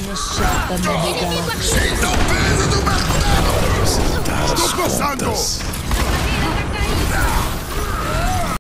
chata, meu regalo. Sinta o peso do martelo! Estou passando!